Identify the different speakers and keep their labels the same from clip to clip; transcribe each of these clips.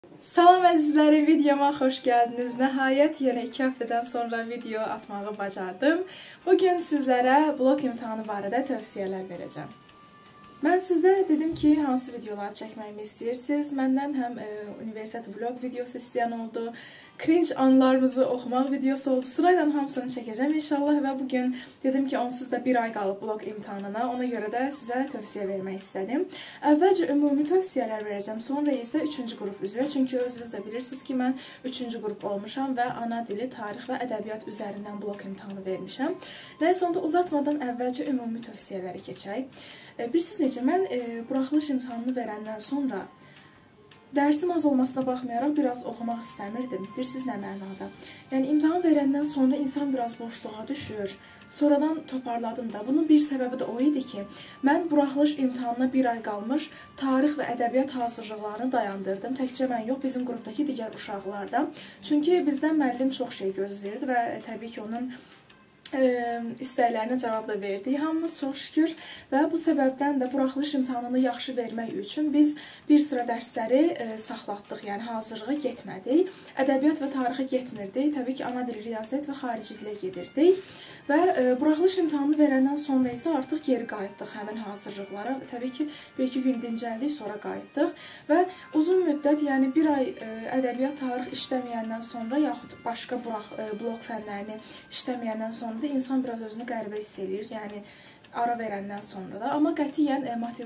Speaker 1: Salam əzizlərim, videoma xoş gəldiniz. Nəhayət yenə 2 həftədən sonra video atmağı bacardım. Bugün sizlərə blok imtahanı barədə tövsiyələr verəcəm. Mən sizə dedim ki, hansı videolar çəkməyimi istəyirsiniz. Məndən həm universitet vlog videosu istəyən oldu, cringe anlarımızı oxumaq videosu oldu. Sırayla hamısını çəkəcəm inşallah və bugün dedim ki, onsuz da bir ay qalıb blok imtahanına. Ona görə də sizə tövsiyə vermək istədim. Əvvəlcə ümumi tövsiyələr verəcəm, sonra isə 3-cü qrup üzrə. Çünki özünüz də bilirsiniz ki, mən 3-cü qrup olmuşam və ana dili, tarix və ədəbiyyat üzərindən blok imtahanı vermişəm. Nəysə, onda uzatmadan əvvəlcə ümumi tövsiyələri keçək. Bilirsiniz necə, mən buraxılış imtahanını verəndən sonra dərsim az olmasına baxmayaraq biraz oxumaq istəmirdim. Bilirsiniz nə mənada? Yəni, imtahan verəndən sonra insan biraz boşluğa düşür. Sonradan toparladım da. Bunun bir səbəbi də o idi ki, mən buraxılış imtahanına bir ay qalmış tarix və ədəbiyyat hazırlıqlarını dayandırdım. Təkcə mən yox, bizim qrupdakı digər uşaqlar da. Çünki bizdən müəllim çox şey gözləyirdi və təbii ki, onun istəklərinə cavab da verdik. Hamımız çox şükür və bu səbəbdən də buraxılış imtahanını yaxşı vermək üçün biz bir sıra dərsləri saxlatdıq, yəni hazırlığa getmədik. Ədəbiyyat və tarixə getmirdik. Təbii ki, ana dili, riyaziyyat və xarici dilə gedirdik. Və buraxılış imtahanını verəndən sonra isə artıq geri qayıtdıq həmin hazırlıqlara. Təbii ki, bir-iki gün dincəldik, sonra qayıtdıq. Və uzun müddət, yəni bir ay ədəbiyyat, tarix işləməyəndən sonra, yaxud başqa blok fənlərini işləməyəndən sonra da insan biraz özünü qəribə hiss edir, yəni ara verəndən sonra da. Amma qətiyyən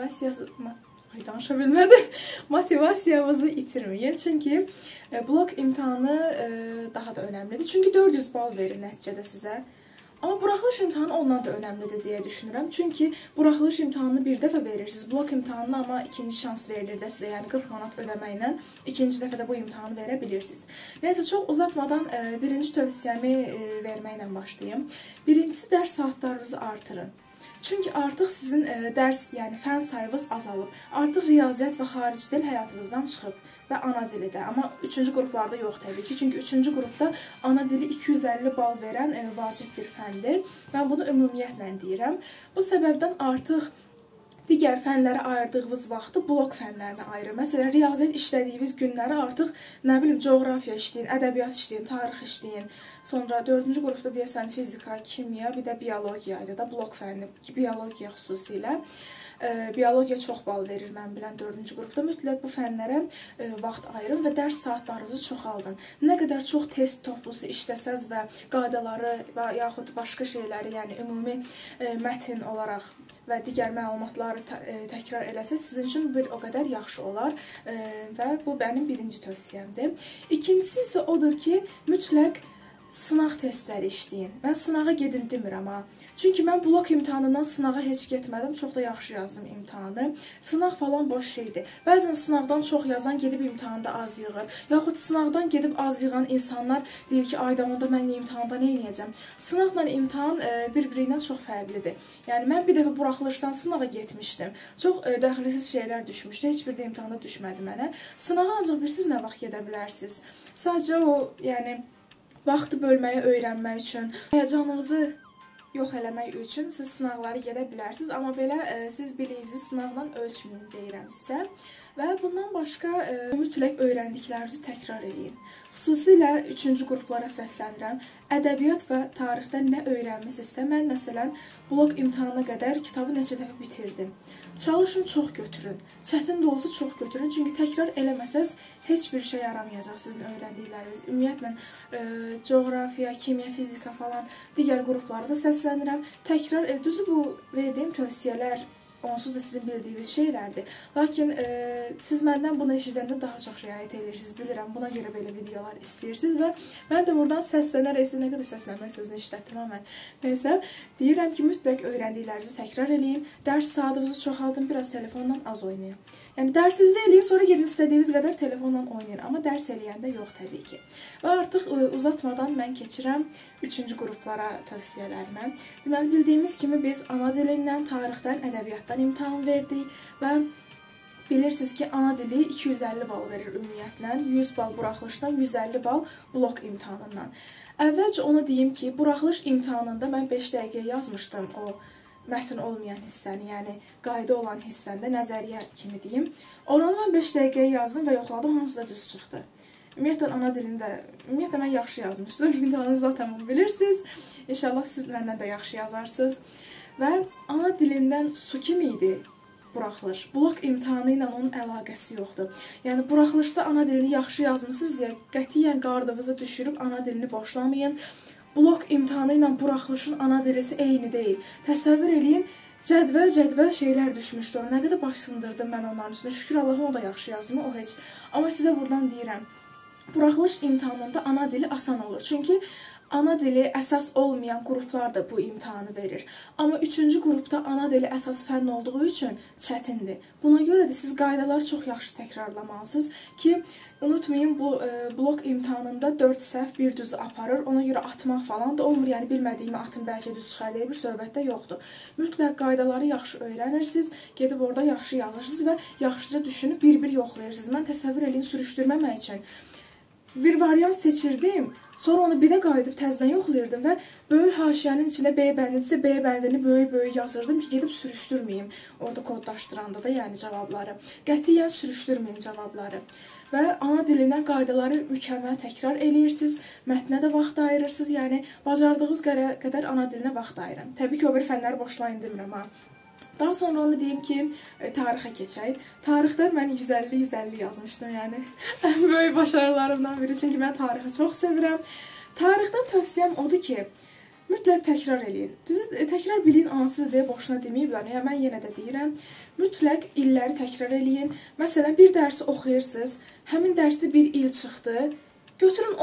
Speaker 1: motivasiyamızı itirməyin. Çünki blok imtahanı daha da önəmlidir. Çünki 400 bal verir nəticədə sizə. Amma buraxılış imtahanı ondan da önəmlidir deyə düşünürəm. Çünki buraxılış imtahanını bir dəfə verirsiniz. Blok imtahanına amma ikinci şans verilir də sizə, yəni 40 manat ödəməklə ikinci dəfə də bu imtahanı verə bilirsiniz. Nəysə, çox uzatmadan birinci tövsiyəmi verməklə başlayayım. Birincisi, dərs saatlarınızı artırın. Çünki artıq sizin dərs, yəni fən sayınız azalıb. Artıq riyaziyyat və xarici dil həyatınızdan çıxıb və ana dili də. Amma 3-cü qruplarda yox təbii ki. Çünki 3-cü qrupda ana dili 250 bal verən vacib bir fəndir. Mən bunu ümumiyyətlə deyirəm. Bu səbəbdən artıq digər fənlərə ayırdığınız vaxtı blok fənlərinə ayırın. Məsələn, riyaziyyat işlədiyiniz günləri artıq, nə bilim, coğrafiya işləyin, ədəbiyyat işləyin, tarix işləyin. Sonra 4-cü qrupda deyəsən fizika, kimya, bir də biologiya idi da, blok fənni, biologiya xüsusilə. Biologiya çox bal verir, mən bilən 4-cü qrupda. Mütləq bu fənlərə vaxt ayırın və dərs saatlarınızı çoxaldın. Nə qədər çox test toplusu işləsəz və qaydaları və yaxud başqa şeyləri, yəni ümumi mətin olaraq və digər məlumatları təkrar eləsəz, sizin üçün bir o qədər yaxşı olar və bu mənim birinci tövsiyəmdir. İkincisi isə odur ki, mütləq sınaq testləri işləyin. Mən sınağa gedin demirəm ha. Çünki mən blok imtahanından sınağa heç getmədim, çox da yaxşı yazdım imtahanı. Sınaq falan boş şeydir. Bəzən sınaqdan çox yazan gedib imtahanda az yığır. Yaxud sınaqdan gedib az yığan insanlar deyir ki, ayda onda mən imtahanda nə edəcəm? Sınaqla imtahan bir-birindən çox fərqlidir. Yəni, mən bir dəfə buraxılışdan sınağa getmişdim. Çox dəxilsiz şeylər düşmüşdü. Heç bir də imtahanda düşmədi mənə. Sınağa ancaq bilirsiniz nə vaxt gedə bilərsiniz. Sadəcə o, yəni, vaxtı bölməyi öyrənmək üçün, həyəcanınızı yox eləmək üçün siz sınaqları gedə bilərsiniz. Amma belə siz biliyinizi sınaqdan ölçməyin deyirəm sizə. Və bundan başqa mütləq öyrəndiklərinizi təkrar edin. Xüsusilə 3-cü qruplara səslənirəm. Ədəbiyyat və tarixdən nə öyrənmisinizsə, mən məsələn blok imtahanına qədər kitabı neçə dəfə bitirdim. Çalışın, çox götürün. Çətin də olsa çox götürün. Çünki təkrar eləməsəz heç bir şey yaramayacaq sizin öyrəndikləriniz. Ümumiyyətlə, coğrafiya, kimya, fizika falan digər qruplara da səslənirəm. Təkrar, düzü bu verdiyim tövsiyələr onsuz da sizin bildiyiniz şeylərdir. Lakin siz məndən bunu eşidəndə daha çox riayət edirsiniz, bilirəm. Buna görə belə videolar istəyirsiniz və mən də buradan səslənərək, siz nə qədər səslənmək sözünü işlətdim amma mən. Neysə, deyirəm ki, mütləq öyrəndiklərinizi təkrar eləyin, dərs saatınızı çoxaldın, biraz telefonla az oynayın. Yəni, dərsinizi eləyin, sonra gedin istədiyiniz qədər telefonla oynayın. Amma dərs eləyəndə yox təbii ki. Və artıq uzatmadan mən keçirəm 3-cü qruplara tövsiyələrimə. Deməli, bildiyimiz kimi biz ana dilindən, tarixdən, ədəbiyyatdan imtahan verdik və bilirsiniz ki, ana dili 250 bal verir ümumiyyətlə, 100 bal buraxılışdan, 150 bal blok imtahanından. Əvvəlcə onu deyim ki, buraxılış imtahanında mən 5 dəqiqə yazmışdım o mətn olmayan hissəni, yəni qayda olan hissəndə nəzəriyyə kimi deyim. Oranı mən 5 dəqiqəyə yazdım və yoxladım, hamısı da düz çıxdı. Ümumiyyətlə mən yaxşı yazmışdım. İmtahanı zaten bilirsiniz. İnşallah siz məndən də yaxşı yazarsınız. Və ana dilindən su kimi idi buraxılış. Blok imtahanı ilə onun əlaqəsi yoxdur. Yəni buraxılışda ana dilini yaxşı yazmısınız deyə qətiyyən qardığınızı düşürüb ana dilini boşlamayın. Blok imtahanı ilə buraxılışın ana dilisi eyni deyil. Təsəvvür eləyin, cədvəl şeylər düşmüşdü ona. Nə qədər baş sındırdım mən onların üstünə. Şükür Allaha o da yaxşı yazdım, o heç. Amma sizə buradan deyirəm, buraxılış imtahanında ana dili asan olur. Çünki ana dili əsas olmayan qruplar da bu imtahanı verir. Amma 3-cü qrupda ana dili əsas fənn olduğu üçün çətindir. Buna görə də siz qaydaları çox yaxşı təkrarlamalısınız ki, unutmayın, bu blok imtahanında 4 səhv bir düzü aparır. Ona görə atmaq falan da olmur. Yəni bilmədiyimi atın bəlkə düz çıxar deyə bir söhbətdə yoxdur. Mütləq qaydaları yaxşı öyrənirsiniz, gedib orada yaxşı yazırsınız və yaxşıca düşünüb bir-bir yoxlayırsınız. Mən təsəvvür eləyin, sürüşdürməmək üçün bir variant seçirdim, sonra onu bir də qayıdıb təzədən yoxlayırdım və böyük haşiyənin içində B bəndidirsə, B bəndini böyük yazırdım ki, gedib sürüşdürməyim. Orada kodlaşdıranda da yəni cavabları. Qətiyyən sürüşdürməyin cavabları. Və ana dilinə qaydaları mükəmməl təkrar eləyirsiniz, mətnə də vaxt ayırırsınız, yəni bacardığınız qədər ana dilinə vaxt ayırın. Təbii ki, o bir fənləri boşlayın demirəm ha. Daha sonra onu deyim ki, tarixə keçək. Tarixdə mən 150 yazmışdım, yəni ən böyük başarılarımdan biri. Çünki mən tarixi çox sevirəm. Tarixdən tövsiyəm odur ki, mütləq təkrar eləyin. Düzü, təkrar bilin ansız deyə boşuna deməyiblər. Yəni, mən yenə də deyirəm, mütləq illəri təkrar eləyin. Məsələn, bir dərsi oxuyursınuz, həmin dərsi bir il çıxdı. Götürün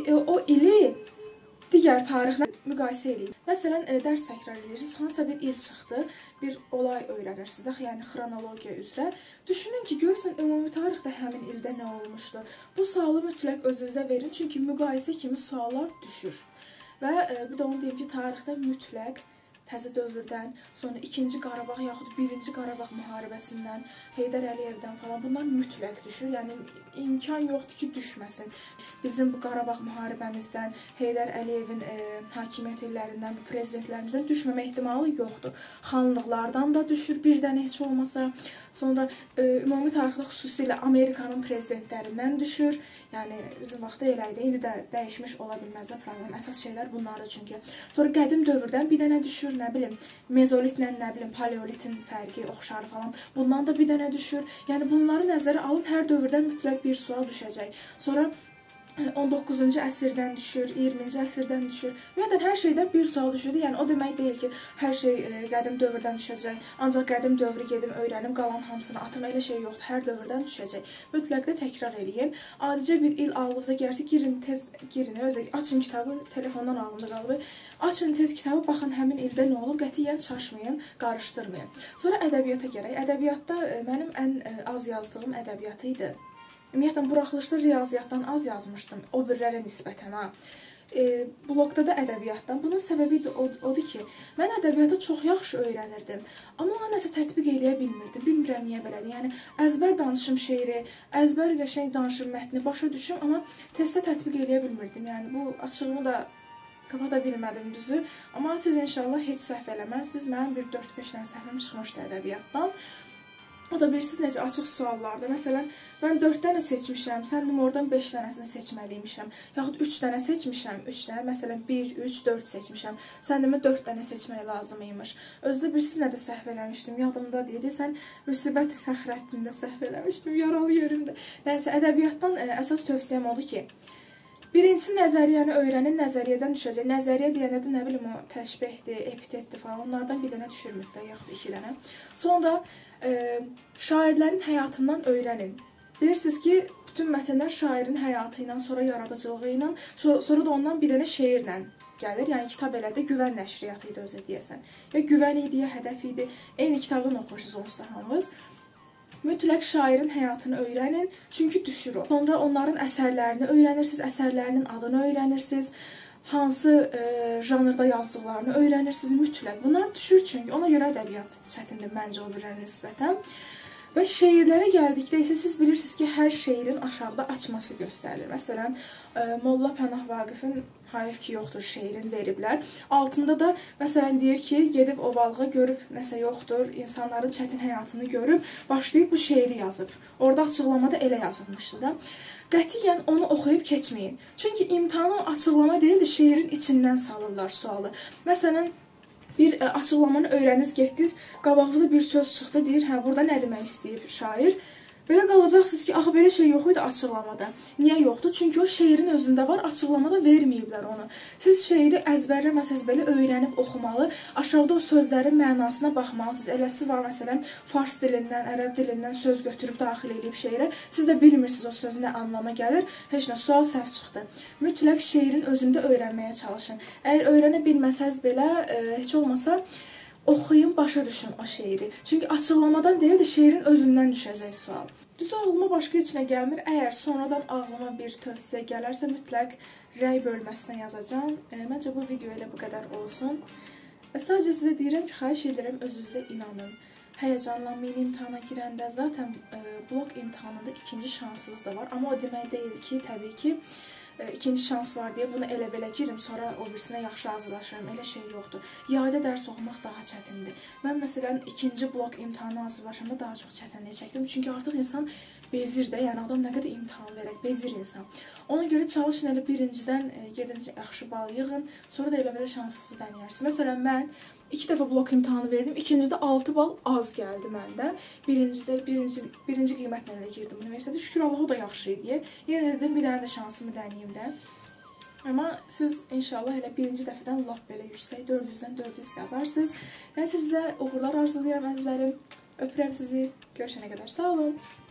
Speaker 1: o ili digər tarixlə müqayisə eləyin. Məsələn, dərs təkrar edirsiniz, hansısa bir il çıxdı, bir olay öyrənirsiniz, yəni xronologiya üzrə. Düşünün ki, görürsən, ümumi tarixdə həmin ildə nə olmuşdu. Bu sualı mütləq özünüzə verin, çünki müqayisə kimi suallar düşür. Və bir də onu deyim ki, tarixdə mütləq təzə dövrdən, sonra 2-ci Qarabağ yaxud 1-ci Qarabağ müharibəsindən, Heydər Əliyevdən falan bunlar mütləq düşür. Yəni, imkan yoxdur ki, düşməsin. Bizim bu Qarabağ müharibəmizdən, Heydər Əliyevin hakimiyyət illərindən, bu prezidentlərimizdən düşməmə ehtimalı yoxdur. Xanlıqlardan da düşür, birdən heç olmasa. Sonra ümumi tarixdə xüsusilə Amerikanın prezidentlərindən düşür. Yəni, bizim vaxtda elə idi. İndi də dəyişmiş ola bilməzdə proqram. Əsas şeylər bunlardır çünki. Sonra qədim dövrdən bir dənə düşür. Nə bilim, mezolitlə, nə bilim, paleolitin fərqi, oxşarı falan. Bundan da bir dənə düşür. Yəni, bunları nəzərə alıb hər dövrdən mütləq bir sual düşəcək. Sonra 19-cu əsrdən düşür, 20-ci əsrdən düşür. Ümumiyyətlə, hər şeydən bir sual düşürdü. Yəni, o demək deyil ki, hər şey qədim dövrdən düşəcək. Ancaq qədim dövrü gedim, öyrənim, qalan hamısını atım, elə şey yoxdur. Hər dövrdən düşəcək. Mütləq də təkrar eləyin. Adicə bir il ağlınıza gəlsə, girin, açın kitabı, telefondan ağlında qalıb. Açın tez kitabı, baxın həmin ildə nə olub, qətiyyən çaşmayın, qarışdırmayın. Sonra ədəbiyyata gərək. Ədəbiyyatda mənim ən az yazdığım ədəbiyyatı idi. Ümumiyyətlə, buraxılışda riyaziyyatdan az yazmışdım, o birlərə nisbətən. Blokda da ədəbiyyatdan. Bunun səbəbi odur ki, mən ədəbiyyatı çox yaxşı öyrənirdim. Amma ona nəsə tətbiq eləyə bilmirdim. Bilmirəm niyə belədir. Yəni, əzbər danışım şeiri, əzbər qəşəng danışım mətni başa düşüm, amma testdə tətbiq eləyə bilmirdim. Yəni, bu açığımı da kapata bilmədim düzü. Amma siz inşallah heç səhv eləməzsiniz. Mənim bir 4-5 dənə səhvim çıxmışdı ədəbiyyatdan. O da bilirsiniz necə açıq suallarda. Məsələn, mən 4 dənə seçmişəm, səndim oradan 5 dənəsini seçməliymişəm. Yaxud 3 dənə seçmişəm, 3 dənə, məsələn 1, 3, 4 seçmişəm. Səndimə 4 dənə seçmək lazımıymış. Özdə bilirsiniz nə də səhv eləmişdim, yadımda deyilsən, müsibət Fəxrəddində səhv eləmişdim, yaralı yerimdə. Nəysə, ədəbiyyatdan əsas tövsiyəm odur ki, birincisi nəzəriyyəni öyrənin, nəzəriyyədən düşəcək. Nəzəriyyə deyənə də nə bilim o təşbihdir, epitetdir falan. Onlardan bir dənə düşür mütləq, yaxud 2 dənə. Sonra şairlərin həyatından öyrənin. Bilirsiniz ki, bütün mətnlər şairin həyatı ilə, sonra yaradıcılığı ilə, sonra da ondan bir dənə şeirlə gəlir. Yəni, kitab elə də Güvən nəşriyyatı idi özə deyəsən. Ya Güvən idi, ya Hədəf idi. Eyni kitabdan oxursunuz onsuz da hamınız. Mütləq şairin həyatını öyrənin, çünki düşür o. Sonra onların əsərlərini öyrənirsiniz, əsərlərinin adını öyrənirsiniz, hansı janrda yazdıqlarını öyrənirsiniz mütləq. Bunlar düşür çünki, ona görə ədəbiyyat çətindir məncə o birlərinə nisbətən. Və şeirlərə gəldikdə isə siz bilirsiniz ki, hər şeirin aşağıda açması göstərilir. Məsələn, Molla Pənah Vaqifin Hayf ki yoxdur şeirin veriblər. Altında da məsələn deyir ki, gedib ovalığa görüb nəsə yoxdur, insanların çətin həyatını görüb, başlayıb bu şeiri yazıb. Orada açıqlamada elə yazılmışdı da. Qətiyyən onu oxuyub keçməyin. Çünki imtahana açıqlama deyildi, şeirin içindən salırlar sualı. Məsələn, bir açıqlamanı öyrəniz, getdiniz, qabağınıza bir söz çıxdı, deyir, hə, burada nə demək istəyib şair? Belə qalacaqsınız ki, axı belə şey yox idi açıqlamada. Niyə yoxdur? Çünki o şeirin özündə var, açıqlamada verməyiblər onu. Siz şeiri əzbərləməsəz belə öyrənib oxumalı, aşağıda o sözlərin mənasına baxmalısınız. Eləsi var, məsələn, fars dilindən, ərəb dilindən söz götürüb daxil edib şeirə. Siz də bilmirsiniz o söz nə anlama gəlir. Heç nə, sual səhv çıxdı. Mütləq şeirin özündə öyrənməyə çalışın. Əgər öyrənə bilməsəz belə, heç olmasa oxuyun, başa düşün o şeiri. Çünki açıqlamadan deyil də şeirin özündən düşəcək sual. Düzü ağlıma başqa heç nə gəlmir. Əgər sonradan ağlıma bir tövsiyə gələrsə, mütləq rəy bölməsinə yazacağım. Məncə bu video ilə bu qədər olsun. Sadəcə sizə deyirəm ki, xahiş edirəm, özünüzə inanın. Həyəcanlanmayın imtahana girəndə. Zaten blok imtahanında ikinci şansınız da var. Amma o demək deyil ki, təbii ki, ikinci şans var deyə bunu elə-belə girim, sonra o birisinə yaxşı hazırlaşırım. Elə şey yoxdur. Yayda dərs oxumaq daha çətindir. Mən məsələn ikinci blok imtahana hazırlaşanda daha çox çətinlik çəkdim. Çünki artıq insan bezir də, yəni adam nə qədər imtahan verək, bezir insan. Ona görə çalışın elə birincidən gedin yaxşı bal yığın, sonra da elə-belə şansınızı dənəyirsiniz. Məsələn mən 2 dəfə blok imtahanı verdim. İkincidə 6 bal az gəldi məndə. Birinci qiymətlə elə girdim universitetə. Şükür Allah o da yaxşı idi. Yenə dedim bir dənə də şansımı dənəyim də. Amma siz inşallah elə birinci dəfədən lap belə yüksək 400-dən 400 yazarsınız. Yəni sizə uğurlar arzulayıram əzizlərim. Öpürəm sizi. Görüşənə qədər sağ olun.